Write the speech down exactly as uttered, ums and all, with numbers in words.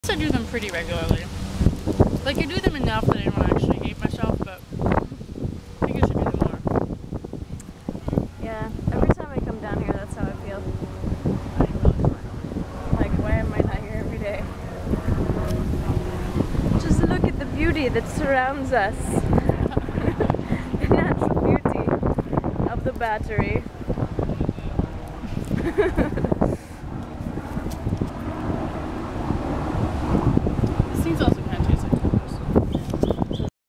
I do them pretty regularly. Like, I do them enough that I don't actually hate myself, but I think I should do them more. Yeah, every time I come down here, that's how I feel. Like, why am I not here every day? Just look at the beauty that surrounds us. The natural beauty of the battery.